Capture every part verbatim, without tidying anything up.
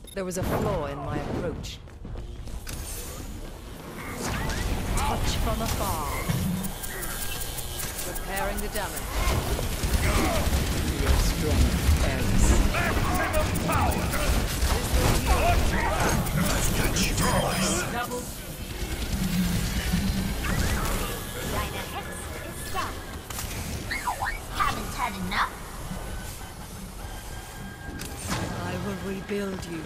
There was a flaw in my approach. Touch from afar. Repairing the damage. Your strength ends. Maximum power! Double. Deine Hexe ist da. Haven't had enough? I will rebuild you.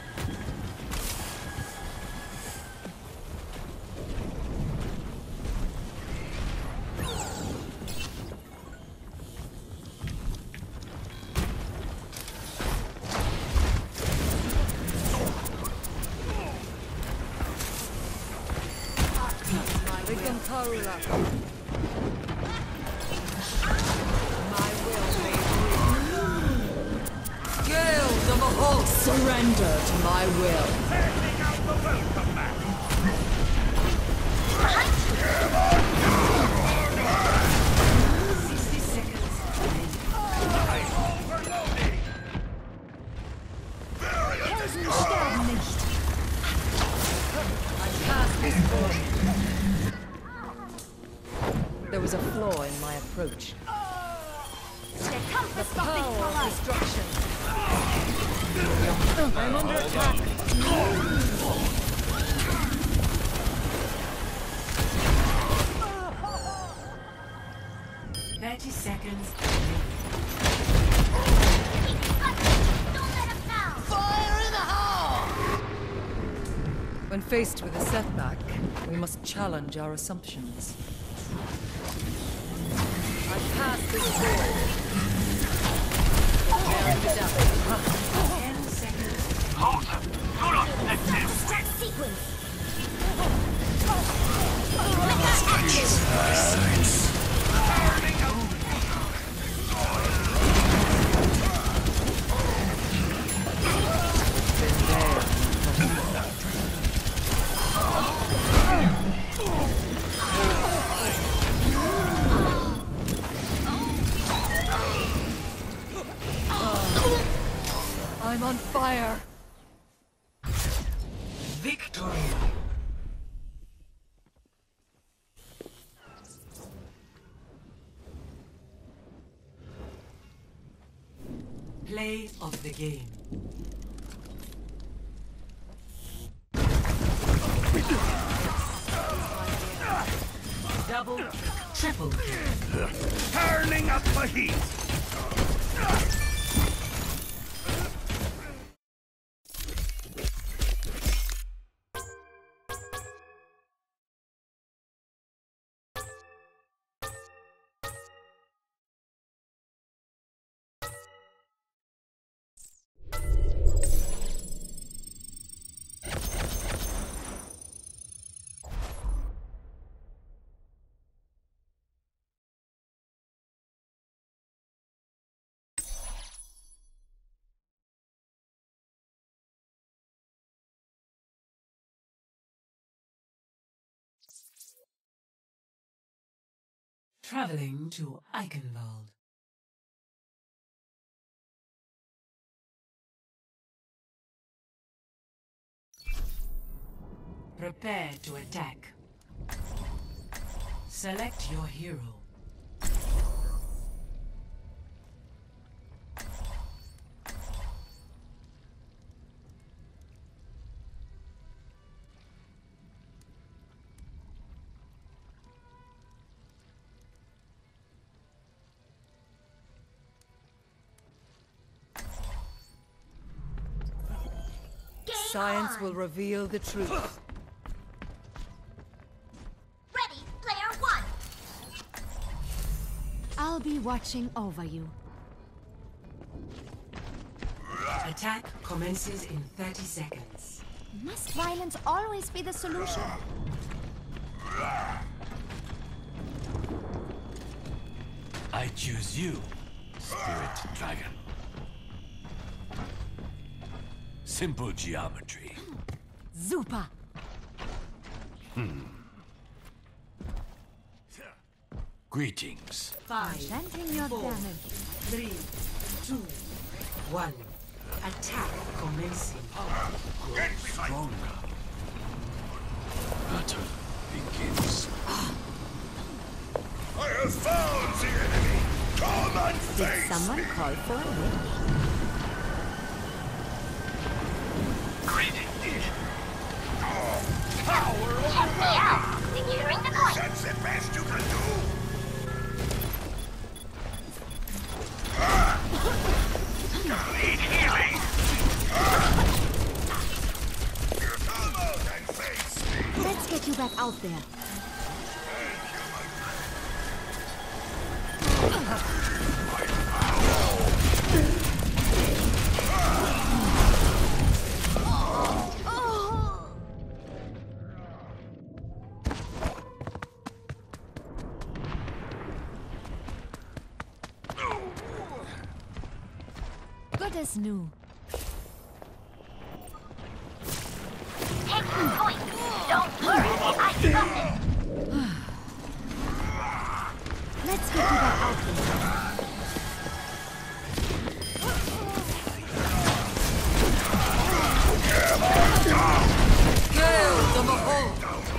Rigonkarula. My will made real. Gales of a whole surrender to my will. Handing out the welcome mat! sixty seconds. I'm overloading! Helden sterben nicht. I passed this point. There was a flaw in my approach. Der Kampf The ist noch nicht power of vorbei. destruction. I'm under attack. Thirty seconds. Don't let him down. When faced with a setback, we must challenge our assumptions. I passed this door. Bearing the damage. Ten seconds. Start sequence. Flicker active. Been there. I'm on fire. Victory. Play of the game. Double, triple kill. Turning up the heat! Traveling to Eichenwald. Prepare to attack. Select your hero. Science will reveal the truth. Ready, player one. I'll be watching over you. Attack commences in thirty seconds. Must violence always be the solution? I choose you, Spirit Dragon. Simple geometry. Super! Greetings. Five, Chanting your four, damage. three, two, one. Attack commencing. Get behind. Stronger. Battle begins. I have found the enemy. Come and Did face someone me. call for a witch? Greeting thee. Power Check me out. Securing the coin. That's the best you can do. Need healing. Come out and face me. Let's get you back out there. Good as new. Take the coin. Don't worry, I got it. Let's get you back out there. Gale the Mahal!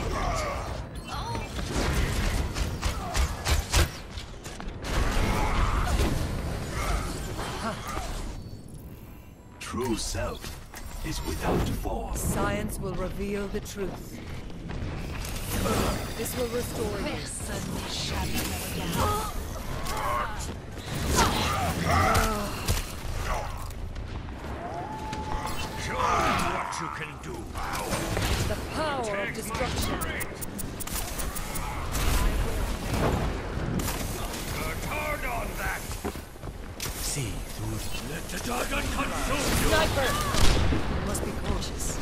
True self is without force. Science will reveal the truth. This will restore you. Show me what you can do. The power of destruction. Work hard on that. See through. Let the dragon consume you. Sniper! You must be cautious.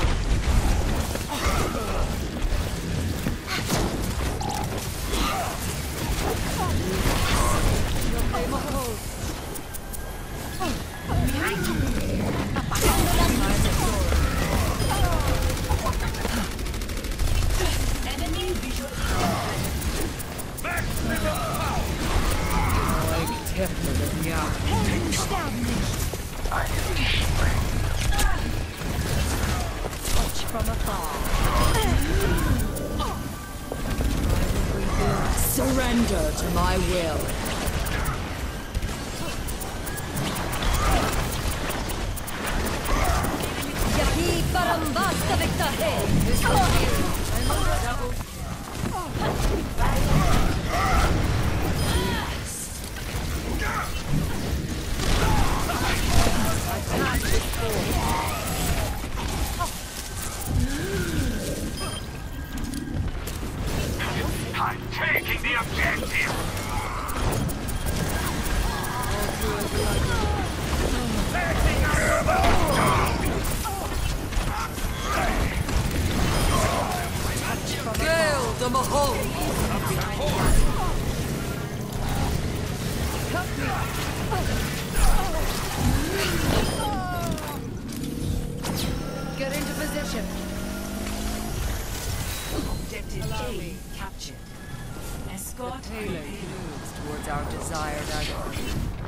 Your play Mahal. Enemy visual. Maximum power. Like Templar, yeah. Helden sterben nicht. Touch from afar. Surrender to my will. Yahi Barambasta Victahe. This will be I'm under double. Attack with force. I'm taking the objective. Letting out the Gale the Mahal. Get into position. Objective A captured. Escort Taylor prevailed. moves towards our desired outcome.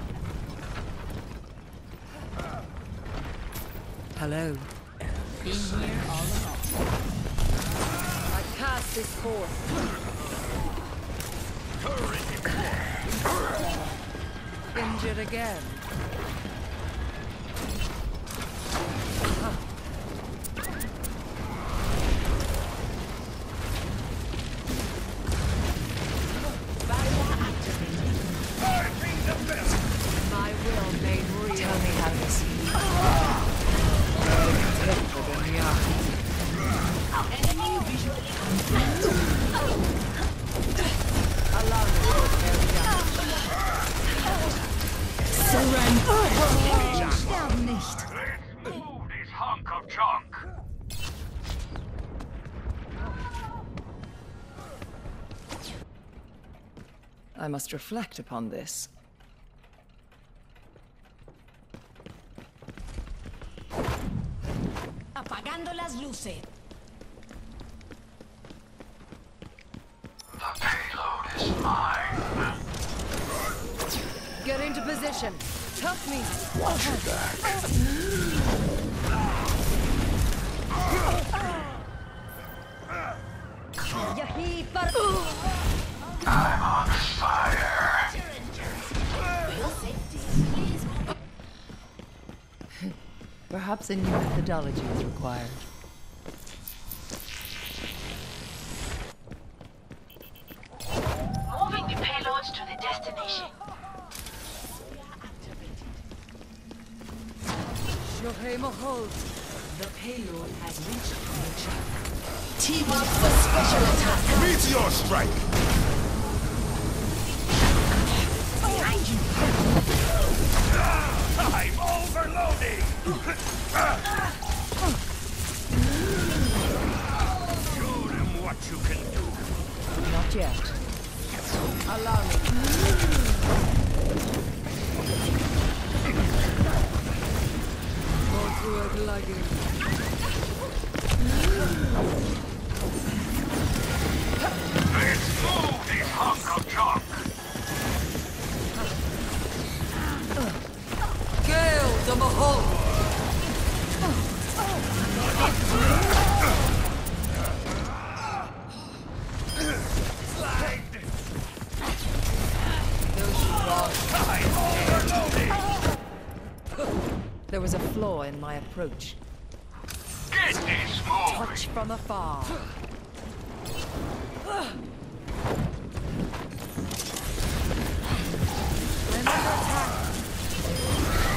Hello. Been here all along. I cast this forth. Injured again. My will made real. Tell me how to see. Enemy visually. Allow me to repair damage. Surrender. Sterben nicht. Move this hunk of junk. I must reflect upon this. Apagando las luces. The payload is mine. Get into position. Help me! Watch your back. Yahi bar- I'm on fire. Perhaps a new methodology is required. Moving the payloads to the destination. Shohei Mahol! The payload has reached the channel. Team up for special attack. Meteor strike. Behind you. I'm overloading! Show them what you can do. Not yet. Allow me. Go through it lugging. Let's move this hunk of chalk! Gale the Mahol! Slide! Those I'm overloading! There was a flaw in my approach. Get this moving! Touch from afar. I'm under attack.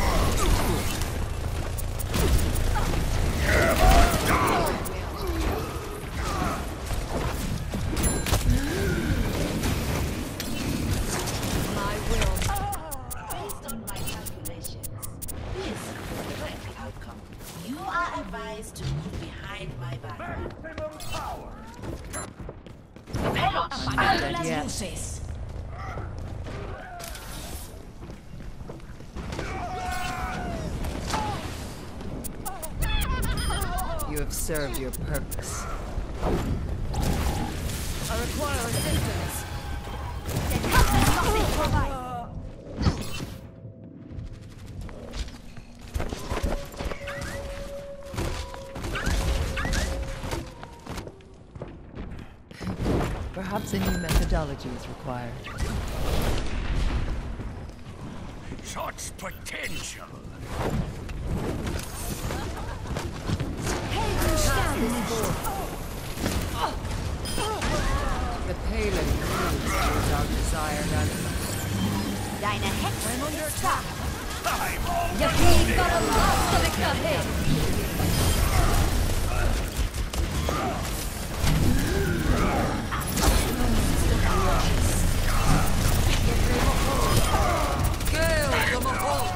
My will. Based on my calculations, this is the correct outcome. You are advised to move behind my back. Maximum power! Payloads. Apagando las Yes. luces. You have served your purpose. I require assistance. Der Kampf ist noch nicht vorbei. Perhaps a new methodology is required. Such potential! The payload moves towards our desired outcome. Deine Hexe I'm under attack. I'm Yahi bar- Gale the Mahol!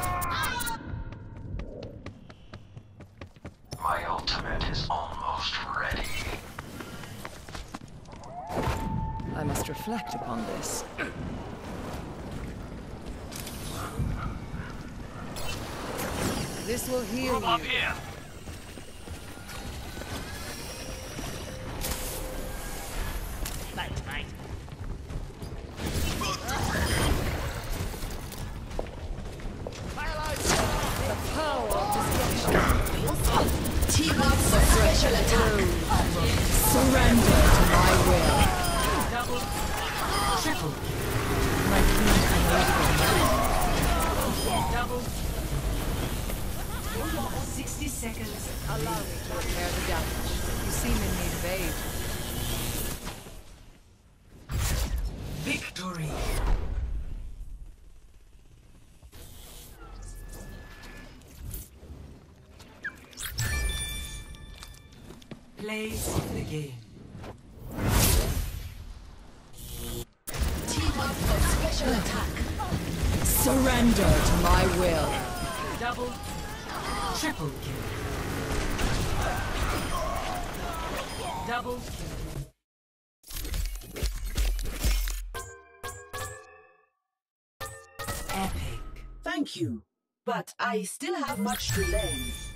My ultimate is almost ready. I must reflect upon this. This will heal From up you. here! Night, night. The power of destruction. Team up for special attack. Surrender to my will. Double, triple, My keen analytical mind. double. sixty seconds. Allow me to repair the damage. You seem in need of aid. Victory. Play of the game. Team up for special attack. Surrender to my will. Double, triple kill. Double kill. Epic. Thank you, but I still have much to learn.